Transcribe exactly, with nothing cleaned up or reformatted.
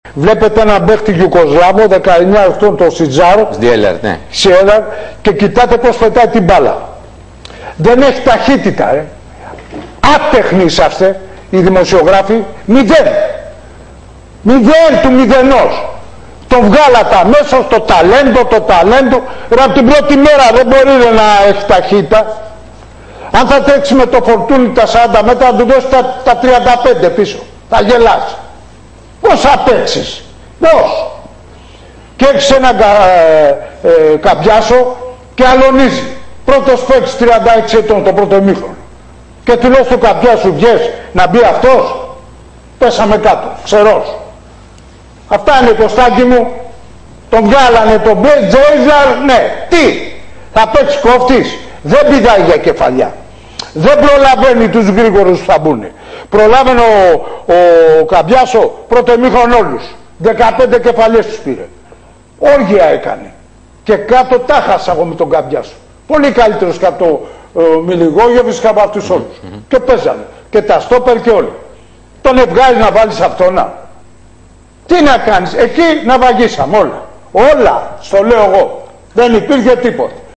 Βλέπετε έναν παίχτη Γιουκοσλάβο, δεκαεννιά ετών, το Σιτζάρο, ναι. και κοιτάτε πώς πετάει την μπάλα. Δεν έχει ταχύτητα, ε. Άτεχνοι είσαστε οι δημοσιογράφοι, μηδέν. Μηδέν του μηδενός. Τον βγάλατε αμέσως το ταλέντο, το ταλέντο, ρε, από την πρώτη μέρα δεν μπορεί ρε, να έχει ταχύτητα. Αν θα τρέξει με το φορτούνι τα σαράντα μέτρα, θα του δώσει τα, τα τριάντα πέντε πίσω. Θα γελάσει. Πώς θα παίξεις, πώς. Και έχεις ένα ε, ε, Καμπιάσο και αλωνίζει. Πρώτος παίκτης τριάντα έξι ετών το πρώτο ημίχρονο. Και του λες του Καμπιάσου, βγες να μπει αυτός. Πέσαμε κάτω, ξερός. Αυτά είναι Κωστάκη μου. Τον βγάλανε τον Τζέιζαρ, ναι. Τι, θα παίξει κόφτης. Δεν πηδάει για κεφαλιά. Δεν προλαβαίνει τους γρήγορους που θα μπουνε. Προλάβαινε ο, ο Καμπιάσο πρώτο ημίχρονο όλους. δεκαπέντε κεφαλιές τους πήρε. Όργια έκανε. Και κάτω τα χάσα εγώ με τον Καμπιάσο. Πολύ καλύτερος και από το ε, Μιλιγόγεβιτς και από αυτούς όλους. Mm-hmm. Και παίζανε. Και τα στόπερ και όλοι. Τον ευγάζεις να βάλεις αυτόνα. Τι να κάνεις. Εκεί να βαγίσαμε όλα. Όλα. Στο λέω εγώ. Δεν υπήρχε τίποτα.